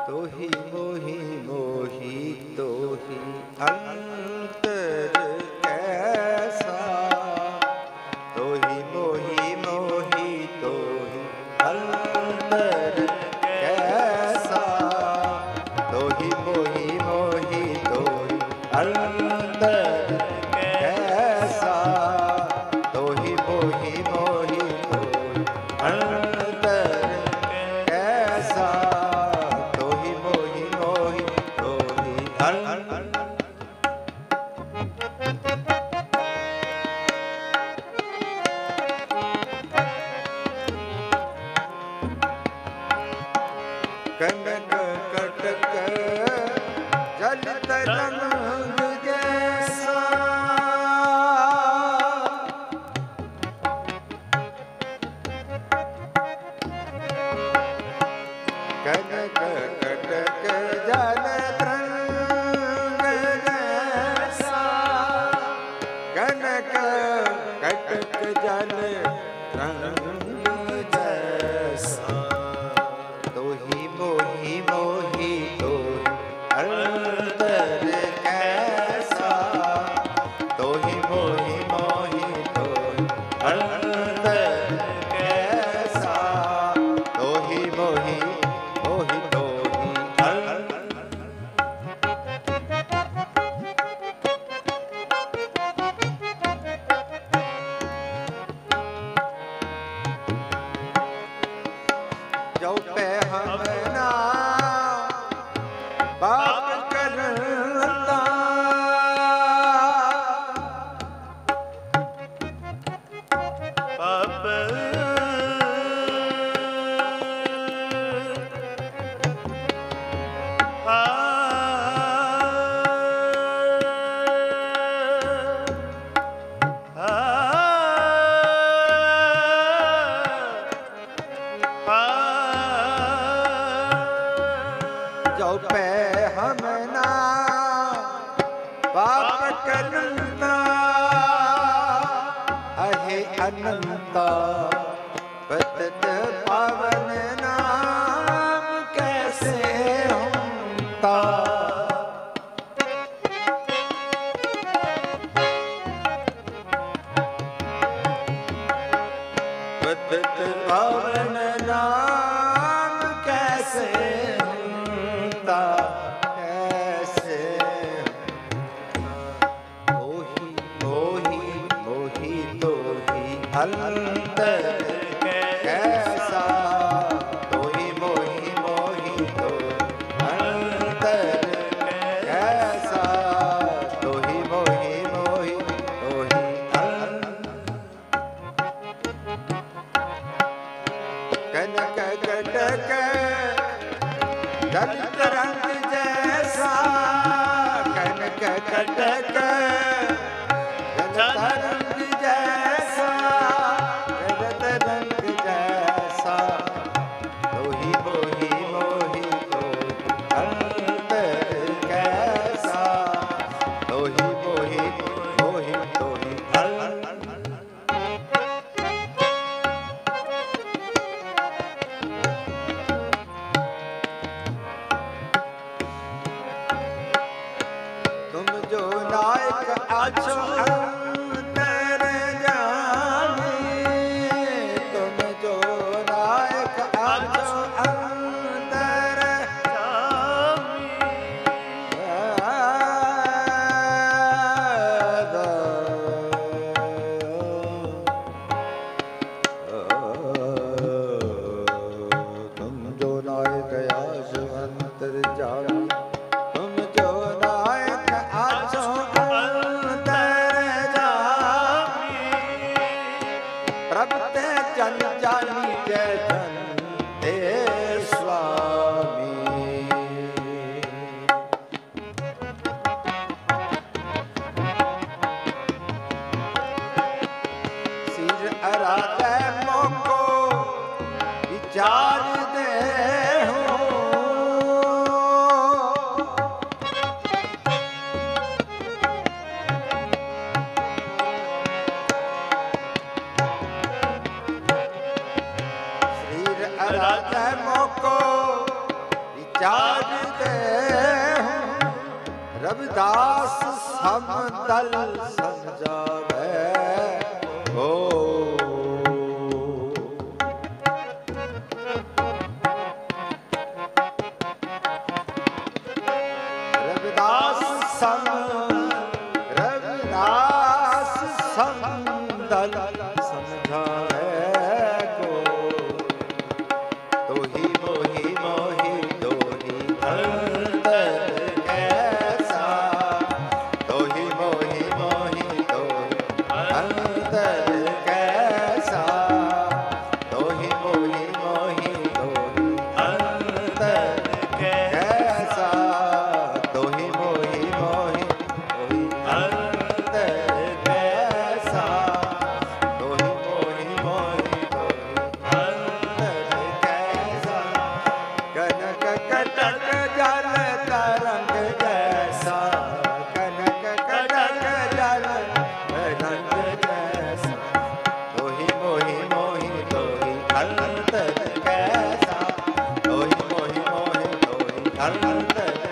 तो ही मोही मोही तो ही अंतर कैसा, तो ही मोही मोही तो ही अंतर कैसा, तो ही मोही मोही तो ही अंतर कैसा, तो ही मोही मोही तो ही अंतर कैसा, तो ही मोही मोही तो ही अंतर। कनक कटक जल तरंग जैसा, कनक कटक जल तरंग जैसा, कनक कटक जल तरंग जैसा, तो ही मोही मोही तो अंतर कैसा, तो ही मोही मोही तो अंतर कैसा, तो ही मोही मोही तो ही अंतर। जो पे हमना बाप करता, पाप जो पे हमना बाप करता, अहे अनंता पतत पावन नाम कैसे हमता, पतत पावन नाम कैसे हमता, कैसे मोही मोही मोही तो ही अंतर कैसा, तो ही मोही मोही तो अंतर कैसा, तो ही मोही मोही तो ही अंतर। कनक कटक जल तरंग जैसा, कनक कटक जल तरंग जैसा, जल तरंग जैसा, तो ही मोही मोही तो अंतर कैसा, तो ही मोही मोही तो ही अंतर। तुम जो नायक आछो अंतर जाने, तुम जो नायक आछो अंतर तुम जो नायक आछो अंतर जाने, तुम जो नायक आछो अंतर प्यार दे रविदास समतल समझावे हो। रविदास समतल समझावे को तो ही मोही मोही दो ही अंतर कैसा तो ही मोही मोही दो अंतर कैसा तो ही मोही मोही दो अंतर कैसा तो ही मोही मोही अंतर कैसा तो ही मोही मोही अंतर कैसा कनक कटक जल तरंग जैसा कनक कटक जल तरंग जैसा तो ही मोही मोही तो ही अंतर कैसा तो ही मोही मोही तो ही अंतर